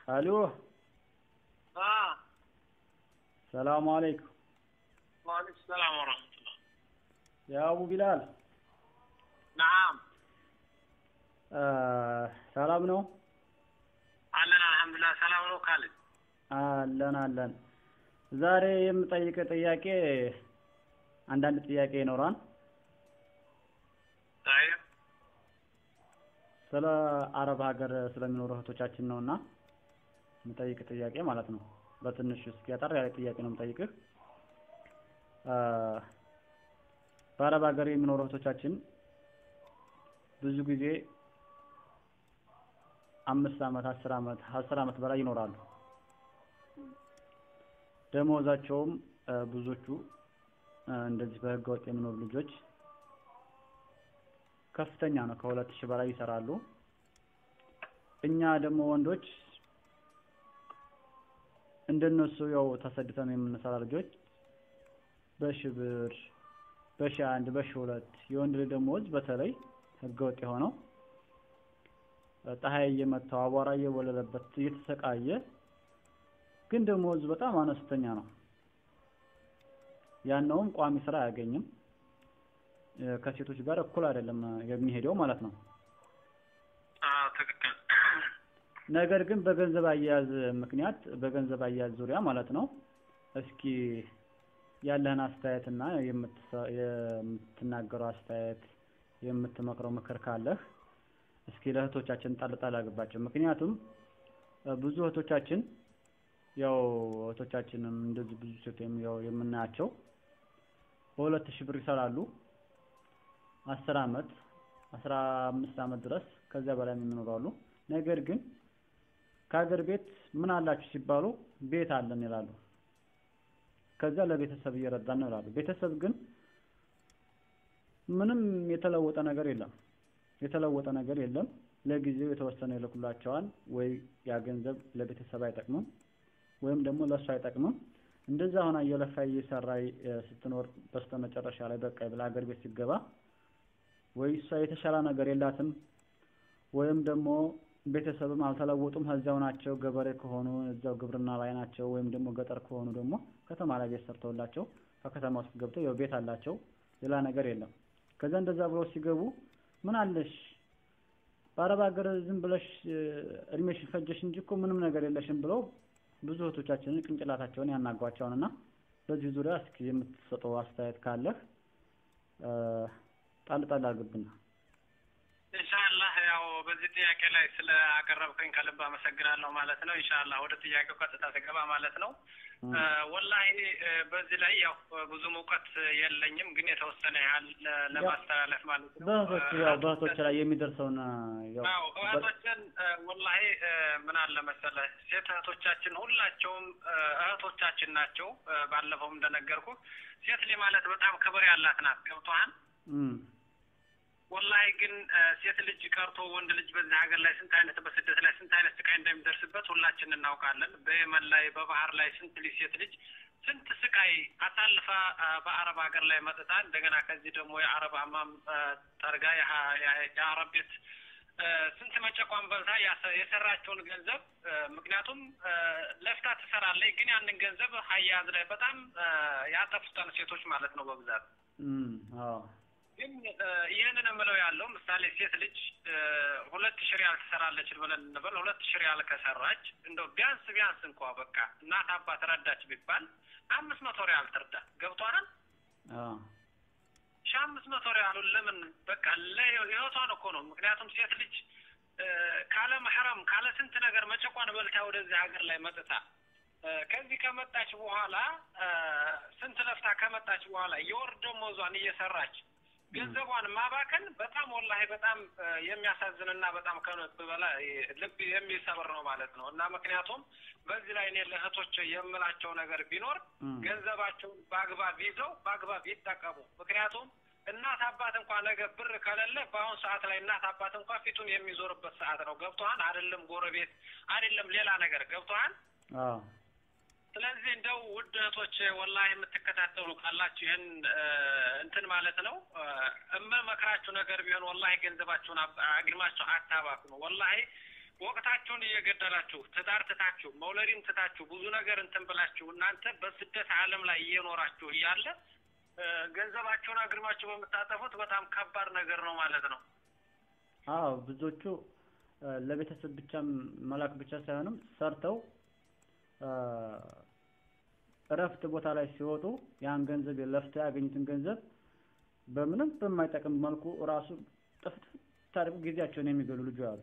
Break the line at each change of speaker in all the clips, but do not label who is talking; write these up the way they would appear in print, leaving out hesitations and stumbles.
الو السلام عليكم.
وعليكم السلام ورحمة الله.
يا ابو بلال.
نعم.
سلام ነው?
አለን አልহামዱሊላህ ሰላም ነው ካልን
አለን ዛሬ የምጠይቅ ጥያቄ አንዳንድ ጥያቄ ይኖራል
طيب
ስለ አረብ ሀገር ስለሚኖሩ እህቶቻችን ነውና የምጠይቅ ጥያቄ ማለት ነው በትንሹ እስኪ ያጠር ያለ ጥያቄ ነው የምጠይቅህ በአረብ ሀገር የሚኖሩ እህቶቻችን ብዙ ጊዜ 5 አመት 10 አመት በላይ ይኖራሉ ደሞዛቸውም ብዙዎቹ እንደዚህ በህገ ወጥ የሚኖሩ ልጆች ከፍተኛ ነው ከ2000 በላይ ይሰራሉ እኛ ደግሞ ወንዶች እንደነሱ ያው ተሰድተን የምንሰራ ልጆች በሽብር በሺ1 በሺ2 የወንድ ልጅ ደሞዝ በተለይ ህገ ወጥ የሆነው ፀሐይ እየመታው አቧራ እየወለለበት እየተሰቃየ ግን ደሞዝ በጣም አነስተኛ ነው ያነውም ቋሚ ስራ አያገኝም ከሴቶች ጋር እኩል አይደለም የሚሄደው ማለት ነው
ትክክል
ነገር ግን በገንዘብ አያያዝ ምክንያት በገንዘብ አያያዝ ዙሪያ ማለት ነው እስኪ ያለህን አስተያየትና የምትናገረው አስተያየት የምትመክረው ምክር ካለህ እስኪ ለእህቶቻችን ጣልጣል አግባቸው ምክንያቱም ብዙ እህቶቻችን ያው እህቶቻችንም እንደዚህ ብዙ ሴት ያው የምናያቸው በ2000 ብር ይሰራሉ 10 አመት 15 አመት ድረስ ከዛ በላይ የሚኖራሉ ነገር ግን ከሀገር ቤት ምን አላችሁ ሲባሉ ቤት አለን ይላሉ ከዛ ለቤተሰብ እየረዳን ነው ይላሉ ቤተሰብ ግን ምንም የተለወጠ ነገር የለም ለጊዜው የተወሰነ ይልኩላቸዋል ወይ ያ ገንዘብ ለቤተሰብ አይጠቅምም ወይም ደግሞ ለሱ አይጠቅምም እንደዛ ሆና እየለፋ እየሰራ ስትኖር በስተመጨረሻ ላይ በቃ ይብላ ሀገር ቤት ሲገባ ወይ እሷ የተሻለ ነገር የላትም ወይም ደግሞ ቤተሰብም አልተለወጡም እዛው ናቸው ገበሬ ከሆኑ እዛው ግብርና ላይ ናቸው ወይም ደግሞ ገጠር ከሆኑ ደግሞ ከተማ ላይ ቤት ሰርተውላቸው ከከተማ ውስጥ ገብተው ያው ቤት አላቸው ሌላ ነገር የለም ከዛ እንደዛ ብለው ሲገቡ ምን አለሽ በአረብ ሀገር ዝም ብለሽ እድሜሽ ፈጀሽ እንጂ እኮ ምንም ነገር የለሽም ብለው ብዙ እህቶቻችን ቅንጭላታቸውን ያናጓቸውና በዚህ ዙሪያ እስኪ የምትሰጠው አስተያየት ካለህ ጣልጣል አድርግብና
ኢንሻአላህ ያው በዚህ ጥያቄ ላይ ስለ አቀረብከኝ ከልብ አመሰግናለሁ ማለት ነው ኢንሻአላህ ወደ ጥያቄው ቀጥታ ተገባ ማለት ነው ወላሂ በዚህ ላይ ያው ብዙ ሙቀት የለኝም ግን የተወሰነ ያህል ለማስተላለፍ ማለት ነው
በእህቶች ላይ የሚደርሰውና
ያው እህቶችን ወላሂ ምን አለ መሰለህ ሴት እህቶቻችን ሁላቸውም እህቶቻችን ናቸው ባለፈው እንደነገርኩ ሴት ልጅ ማለት በጣም ክብር ያላት ናት ገብቶሃል ወላሂ ግን ሴት ልጅ ቀርቶ ወንድ ልጅ በዛ ሀገር ላይ ስንት አይነት በስደት ላይ ስንት አይነት ስቃይ እንደሚደርስበት ሁላችንን እናውቃለን በየመን ላይ በባህር ላይ ስንት ልጅ ስንት ስቃይ አሳልፋ በአረብ ሀገር ላይ መጥታ እንደገና ከዚህ ደግሞ የአረብ አማም ጠርጋ የአረብ ቤት ስንት መጨቋን በልታ የሰራቸውን ገንዘብ ምክንያቱም ለፍታ ትሰራለች ግን ያንን ገንዘብ ሀያዝ ላይ በጣም ያጠፉታል ሴቶች ማለት ነው በብዛት ግን ይሄንን ምለው ያለው ምሳሌ ሴት ልጅ 2000 ሪያል ትሰራለች ብለን እንበል 2000 ሪያል ከሰራች እንደው ቢያንስ እንኳን በቃ እናት አባት ረዳች ቢባል 500 ሪያል ትርዳ ገብቷል 500 ሪያል ለምን በቃ ለህይወቷን እኮ ነው ምክንያቱም ሴት ልጅ ካለ መህረም ካለ ስንት ነገር መጨቋን በልታ ወደዚህ ሀገር ላይ መጥታ ከዚህ ከመጣች በኋላ ስንት ለፍታ ከመጣች በኋላ የወር ደሞዟን እየሰራች ገንዘቧን ማባከን በጣም ወላሂ በጣም የሚያሳዝንና በጣም ከነጥ በላይ ልብ የሚሰብር ነው ማለት ነው እና ምክንያቱም በዚህ ላይ እኔ ለእህቶች የምላቸው ነገር ቢኖር ገንዘባቸውን በአግባብ ይዘው በአግባብ ይጠቀሙ ምክንያቱም እናት አባት እንኳን ነገ ብር ከሌለ በአሁን ሰዓት ላይ እናት አባት እንኳን ፊቱን የሚዞርበት ሰዓት ነው ገብቷል አይደለም ጎረቤት አይደለም ሌላ ነገር ገብቷል ስለዚህ እንደው ውድ እህቶች ወላሂ የምትከታተሉ ካላችሁ ይሄን እንትን ማለት ነው መክራችሁ ነገር ቢሆን ወላሂ ገንዘባችሁን አግማችሁ አታባክኑ ወላሂ ወቅታችሁን እየገደላችሁ ትዳር ትታችሁ መውለድን ትታችሁ ብዙ ነገር እንትን ብላችሁ እናንተ በስደት ዓለም ላይ እየኖራችሁ እያለ ገንዘባችሁን አግርማችሁ በምታጠፉት በጣም ከባድ ነገር ነው ማለት ነው።
አዎ ብዙዎቹ ለቤተሰብ ብቻ መላክ ብቻ ሳይሆንም ሰርተው እረፍት ቦታ ላይ ሲወጡ ያን ገንዘብ ለፍተው ያገኙትን ገንዘብ በምንም በማይጠቅም መልኩ ራሱ ጥፍጥፍ ታሪኩ ጊዜያቸውን የሚገሉ ልጆች አሉ።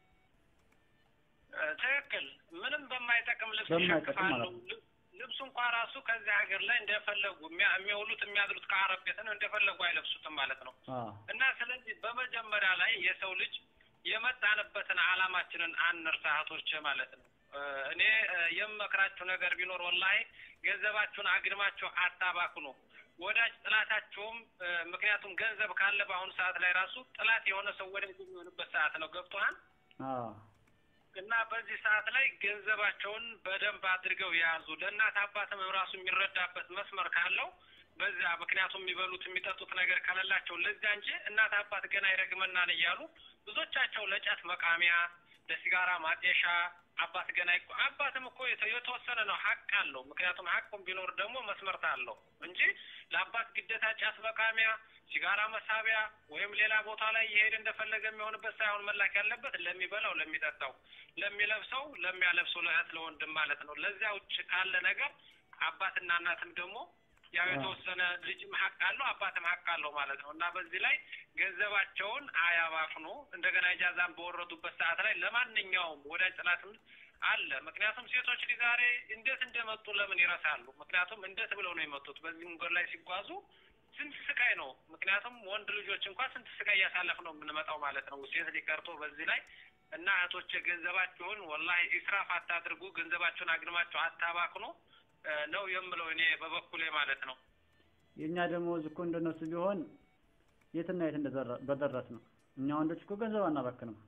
ትክክል። ምንም በማይጠቅም ልብስ ይሸክፋሉ። ልብሱ እንኳን ራሱ ከዚህ ሀገር ላይ እንደፈለጉ የሚያውሉት የሚያድሩት ከአረብ ቤት ነው፣ እንደፈለጉ አይለብሱትም ማለት ነው። እና ስለዚህ በመጀመሪያ ላይ የሰው ልጅ የመጣንበትን ዓላማችንን አንርሳ እህቶቼ ማለት ነው። እኔ የምመክራችሁ ነገር ቢኖር ወላሂ ገንዘባችሁን አግድማችሁ አታባክኑ። ወዳጅ ጥላታችሁም ምክንያቱም ገንዘብ ካለ በአሁኑ ሰዓት ላይ ራሱ ጥላት የሆነ ሰው ወዳጅ የሚሆንበት ሰዓት ነው። ገብቶሃል? እና በዚህ ሰዓት ላይ ገንዘባቸውን በደንብ አድርገው የያዙ ለእናት አባትም ራሱ የሚረዳበት መስመር ካለው በዛ ምክንያቱም የሚበሉት የሚጠጡት ነገር ካለላቸው ለዛ እንጂ እናት አባት ገና ይረግመናል እያሉ ብዙዎቻቸው ለጫት መቃሚያ ለሲጋራ ማጤሻ አባት ገና አባትም እኮ የተወሰነ ነው ሀቅ አለው። ምክንያቱም ሀቁም ቢኖር ደግሞ መስመርታ አለው እንጂ ለአባት ግዴታ ጫት መቃሚያ ሲጋራ መሳቢያ ወይም ሌላ ቦታ ላይ ይሄድ እንደፈለገ የሚሆንበት ሳይሆን መላክ ያለበት ለሚበላው ለሚጠጣው ለሚለብሰው ለሚያለብሰው ለእህት ለወንድም ማለት ነው። ለዚያ ውጭ ካለ ነገር አባትና እናትም ደግሞ ያው የተወሰነ ልጅም ሀቅ አለው አባትም ሀቅ አለው ማለት ነው። እና በዚህ ላይ ገንዘባቸውን አያባክኑ። እንደገና ኢጃዛን በወረዱበት ሰዓት ላይ ለማንኛውም ወዳጅ ጥላትም አለ። ምክንያቱም ሴቶች ዛሬ እንዴት እንደመጡ ለምን ይረሳሉ? ምክንያቱም እንዴት ብለው ነው የመጡት? በዚህ መንገድ ላይ ሲጓዙ ስንት ስቃይ ነው። ምክንያቱም ወንድ ልጆች እንኳን ስንት ስቃይ እያሳለፍ ነው የምንመጣው ማለት ነው። ሴት ሊቀርቶ በዚህ ላይ እና እህቶች ገንዘባችሁን ወላሂ ኢስራፍ አታድርጉ። ገንዘባችሁን አግድማችሁ አታባክኑ ነው የምለው እኔ በበኩሌ ማለት ነው።
የኛ ደግሞ እኮ እንደነሱ ቢሆን የትና የት በደረስ ነው። እኛ ወንዶች እኮ ገንዘብ አናባክንም።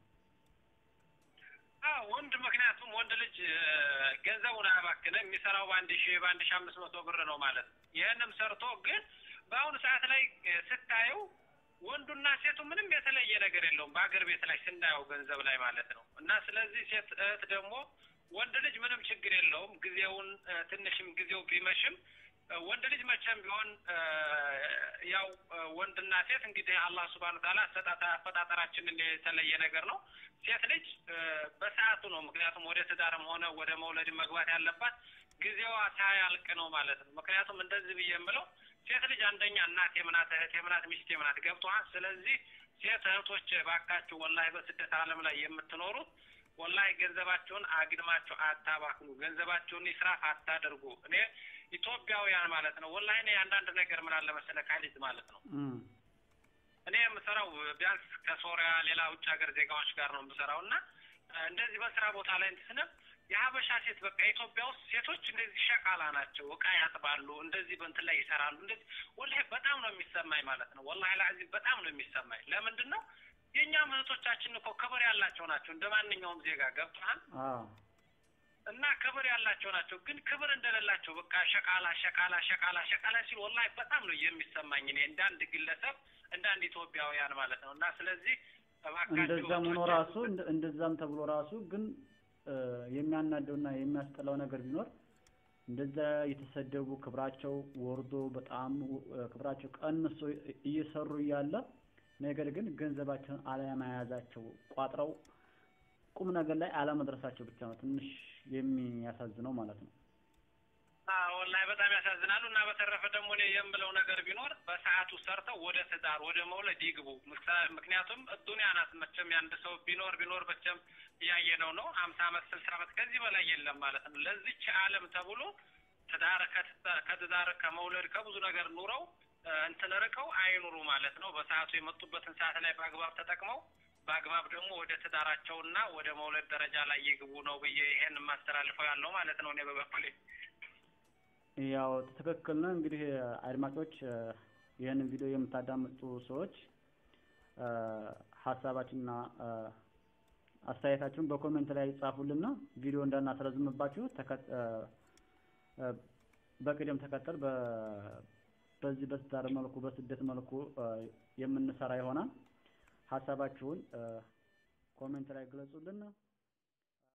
ወንድ ምክንያቱም ወንድ ልጅ ገንዘቡን አያባክንም። የሚሰራው በ1500 ብር ነው ማለት ነው። ይህንም ሰርቶ ግን በአሁኑ ሰዓት ላይ ስታዩ ወንዱና ሴቱ ምንም የተለየ ነገር የለውም በአገር ቤት ላይ ስናየው ገንዘብ ላይ ማለት ነው። እና ስለዚህ ሴት እህት ደግሞ ወንድ ልጅ ምንም ችግር የለውም ጊዜውን ትንሽም ጊዜው ቢመሽም ወንድ ልጅ መቼም ቢሆን ያው ወንድና ሴት እንግዲህ አላህ Subhanahu Wa Ta'ala አፈጣጠራችንን የተለየ ነገር ነው። ሴት ልጅ በሰዓቱ ነው ምክንያቱም ወደ ትዳርም ሆነ ወደ መውለድ መግባት ያለባት ጊዜዋ ሳያልቅ ነው ማለት ነው። ምክንያቱም እንደዚህ ብዬ የምለው ሴት ልጅ አንደኛ እናት የምናት እህት የምናት ሚስት የምናት ገብቶሃል? ስለዚህ ሴት እህቶች ባካችሁ ወላሂ በስደት ዓለም ላይ የምትኖሩት ወላሂ ገንዘባችሁን አግድማችሁ አታባክኑ። ገንዘባችሁን ኢስራፍ አታደርጉ። እኔ ኢትዮጵያውያን ማለት ነው ወላሂ እኔ አንዳንድ ነገር ምን አለ መሰለህ ካሊድ ማለት ነው እኔ የምሰራው ቢያንስ ከሶሪያ ሌላ ውጭ ሀገር ዜጋዎች ጋር ነው የምሰራው እና እንደዚህ በስራ ቦታ ላይ እንትነ የሀበሻ ሴት በቃ ኢትዮጵያ ውስጥ ሴቶች እንደዚህ ሸቃላ ናቸው። እቃ ያጥባሉ፣ እንደዚህ በእንትን ላይ ይሰራሉ። እንደዚህ ወላሂ በጣም ነው የሚሰማኝ ማለት ነው። ወላሂ ለአዚም በጣም ነው የሚሰማኝ። ለምንድን ነው የኛ እህቶቻችን እኮ ክብር ያላቸው ናቸው እንደማንኛውም ዜጋ ገብቷል። እና ክብር ያላቸው ናቸው። ግን ክብር እንደሌላቸው በቃ ሸቃላ ሲል ወላሂ በጣም ነው የሚሰማኝ እኔ እንዳንድ ግለሰብ እንዳንድ ኢትዮጵያውያን ማለት ነው። እና ስለዚህ
እንደዛም ሆኖ ራሱ እንደዛም ተብሎ ራሱ ግን የሚያናደውና የሚያስጠላው ነገር ቢኖር እንደዛ የተሰደቡ ክብራቸው ወርዶ በጣም ክብራቸው ቀንሶ እየሰሩ እያለ ነገር ግን ገንዘባቸውን አለመያዛቸው ቋጥረው ቁም ነገር ላይ አለመድረሳቸው ብቻ ነው ትንሽ የሚያሳዝነው ማለት ነው።
ወላሂ በጣም ያሳዝናሉ። እና በተረፈ ደግሞ እኔ የምለው ነገር ቢኖር በሰዓቱ ሰርተው ወደ ትዳር ወደ መውለድ ይግቡ። ምክንያቱም ዱንያ ናት መቼም ያንድ ሰው ቢኖር መቼም ያየነው ነው 50 ዓመት 60 ዓመት ከዚህ በላይ የለም ማለት ነው። ለዚች ዓለም ተብሎ ትዳር ከመውለድ ከብዙ ነገር ኑረው እንትን ርቀው አይኑሩ ማለት ነው። በሰዓቱ የመጡበትን ሰዓት ላይ በአግባብ ተጠቅመው በአግባብ ደግሞ ወደ ትዳራቸውና ወደ መውለድ ደረጃ ላይ ይግቡ ነው ብዬ ይሄን ማስተላልፈው ያለው ማለት ነው። እኔ በበኩሌ
ያው ትክክል ነው። እንግዲህ አድማጮች ይሄንን ቪዲዮ የምታዳምጡ ሰዎች ሐሳባችንና አስተያየታችሁን በኮሜንት ላይ ጻፉልና ቪዲዮ እንዳናስረዝምባችሁ በቅደም ተከተል በዚህ በትዳር መልኩ በስደት መልኩ የምንሰራ ይሆናል። ሐሳባችሁን ኮሜንት ላይ ግለጹልን።